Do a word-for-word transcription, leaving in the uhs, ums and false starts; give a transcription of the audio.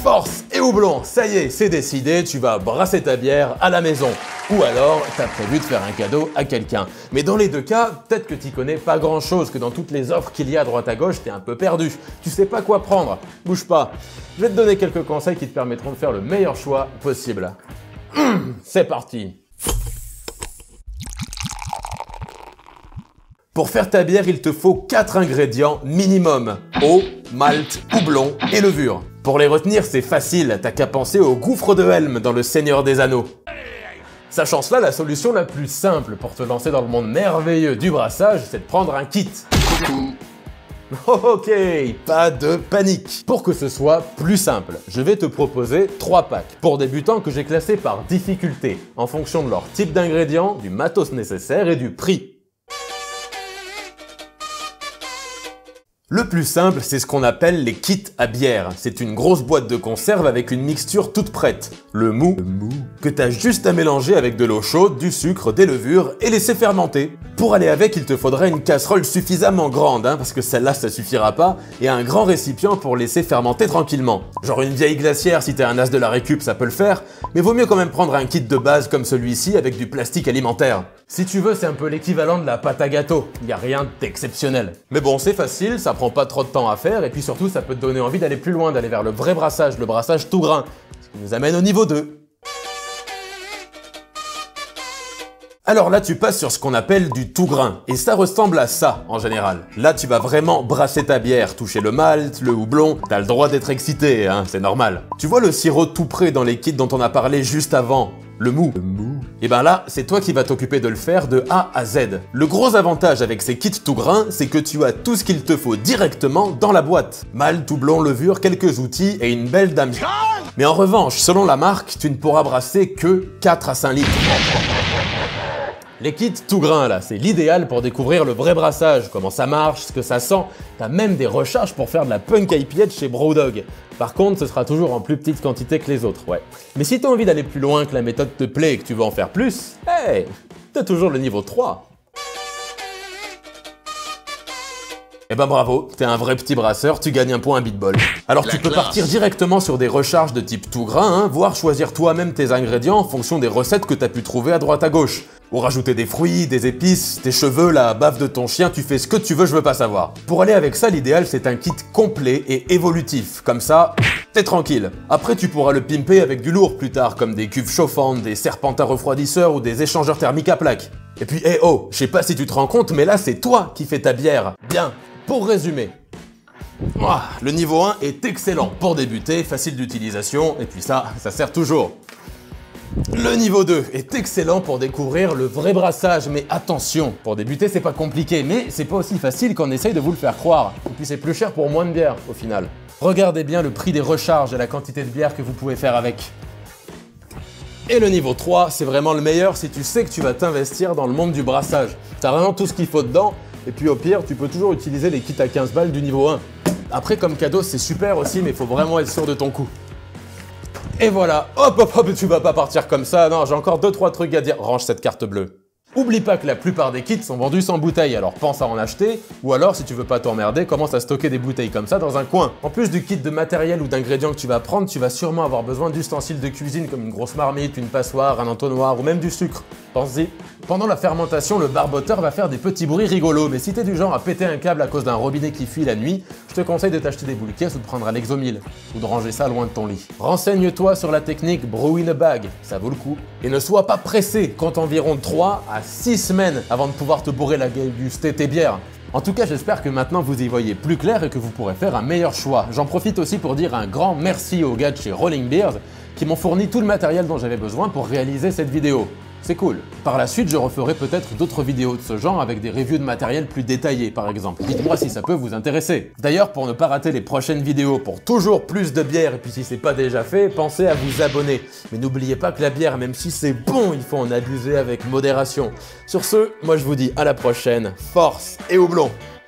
Force et houblon, ça y est, c'est décidé, tu vas brasser ta bière à la maison. Ou alors, t'as prévu de faire un cadeau à quelqu'un. Mais dans les deux cas, peut-être que t'y connais pas grand chose, que dans toutes les offres qu'il y a à droite à gauche, t'es un peu perdu. Tu sais pas quoi prendre. Bouge pas. Je vais te donner quelques conseils qui te permettront de faire le meilleur choix possible. Hum, c'est parti. Pour faire ta bière, il te faut quatre ingrédients minimum. Eau, malt, houblon et levure. Pour les retenir, c'est facile, t'as qu'à penser au gouffre de Helm dans Le Seigneur des Anneaux. Sachant cela, la solution la plus simple pour te lancer dans le monde merveilleux du brassage, c'est de prendre un kit. Ok, pas de panique. Pour que ce soit plus simple, je vais te proposer trois packs pour débutants que j'ai classés par difficulté, en fonction de leur type d'ingrédients, du matos nécessaire et du prix. Le plus simple, c'est ce qu'on appelle les kits à bière. C'est une grosse boîte de conserve avec une mixture toute prête. Le mou, le mou. que t'as juste à mélanger avec de l'eau chaude, du sucre, des levures et laisser fermenter. Pour aller avec, il te faudra une casserole suffisamment grande, hein, parce que celle-là ça suffira pas, et un grand récipient pour laisser fermenter tranquillement. Genre une vieille glacière si t'es un as de la récup, ça peut le faire, mais vaut mieux quand même prendre un kit de base comme celui-ci avec du plastique alimentaire. Si tu veux, c'est un peu l'équivalent de la pâte à gâteau, y a rien d'exceptionnel. Mais bon, c'est facile, ça prend pas trop de temps à faire, et puis surtout ça peut te donner envie d'aller plus loin, d'aller vers le vrai brassage, le brassage tout grain, ce qui nous amène au niveau deux. Alors là, tu passes sur ce qu'on appelle du tout grain, et ça ressemble à ça en général. Là, tu vas vraiment brasser ta bière, toucher le malt, le houblon, t'as le droit d'être excité, hein, c'est normal. Tu vois le sirop tout prêt dans les kits dont on a parlé juste avant, le mou. Le mou. Et ben là, c'est toi qui vas t'occuper de le faire de A à Z. Le gros avantage avec ces kits tout grain, c'est que tu as tout ce qu'il te faut directement dans la boîte. Malt, houblon, levure, quelques outils et une belle dame. Mais en revanche, selon la marque, tu ne pourras brasser que quatre à cinq litres. Les kits tout grain là, c'est l'idéal pour découvrir le vrai brassage, comment ça marche, ce que ça sent. T'as même des recharges pour faire de la punk I P A de chez Brewdog. Par contre, ce sera toujours en plus petite quantité que les autres, ouais. Mais si t'as envie d'aller plus loin, que la méthode te plaît et que tu veux en faire plus, hey, t'as toujours le niveau trois. Eh ben bravo, t'es un vrai petit brasseur, tu gagnes un point à beatball. Alors tu peux partir directement sur des recharges de type tout grain, hein, voire choisir toi-même tes ingrédients en fonction des recettes que t'as pu trouver à droite à gauche. Ou rajouter des fruits, des épices, tes cheveux, la baffe de ton chien, tu fais ce que tu veux, je veux pas savoir. Pour aller avec ça, l'idéal c'est un kit complet et évolutif, comme ça, t'es tranquille. Après tu pourras le pimper avec du lourd plus tard, comme des cuves chauffantes, des serpentins refroidisseurs ou des échangeurs thermiques à plaques. Et puis, eh oh, je sais pas si tu te rends compte, mais là c'est toi qui fais ta bière. Bien. Pour résumer, oh, le niveau un est excellent pour débuter, facile d'utilisation, et puis ça, ça sert toujours. Le niveau deux est excellent pour découvrir le vrai brassage, mais attention, pour débuter c'est pas compliqué, mais c'est pas aussi facile qu'on essaye de vous le faire croire. Et puis c'est plus cher pour moins de bière, au final. Regardez bien le prix des recharges et la quantité de bière que vous pouvez faire avec. Et le niveau trois, c'est vraiment le meilleur si tu sais que tu vas t'investir dans le monde du brassage. T'as vraiment tout ce qu'il faut dedans, et puis au pire, tu peux toujours utiliser les kits à quinze balles du niveau un. Après, comme cadeau, c'est super aussi, mais il faut vraiment être sûr de ton coup. Et voilà, hop hop hop, tu vas pas partir comme ça, non, j'ai encore deux trois trucs à dire. Range cette carte bleue. Oublie pas que la plupart des kits sont vendus sans bouteille, alors pense à en acheter, ou alors si tu veux pas t'emmerder, commence à stocker des bouteilles comme ça dans un coin. En plus du kit de matériel ou d'ingrédients que tu vas prendre, tu vas sûrement avoir besoin d'ustensiles de cuisine comme une grosse marmite, une passoire, un entonnoir ou même du sucre. Pense-y. Pendant la fermentation, le barboteur va faire des petits bruits rigolos, mais si t'es du genre à péter un câble à cause d'un robinet qui fuit la nuit, je te conseille de t'acheter des boules caisses ou de prendre un Exomil, ou de ranger ça loin de ton lit. Renseigne-toi sur la technique Brew in a Bag, ça vaut le coup. Et ne sois pas pressé, compte environ trois à six semaines avant de pouvoir te bourrer la déguster tes bières. En tout cas, j'espère que maintenant vous y voyez plus clair et que vous pourrez faire un meilleur choix. J'en profite aussi pour dire un grand merci aux gars de chez Rolling Beers qui m'ont fourni tout le matériel dont j'avais besoin pour réaliser cette vidéo. C'est cool. Par la suite, je referai peut-être d'autres vidéos de ce genre avec des reviews de matériel plus détaillées, par exemple. Dites-moi si ça peut vous intéresser. D'ailleurs, pour ne pas rater les prochaines vidéos, pour toujours plus de bière, et puis si c'est pas déjà fait, pensez à vous abonner. Mais n'oubliez pas que la bière, même si c'est bon, il faut en abuser avec modération. Sur ce, moi je vous dis à la prochaine, force et houblon!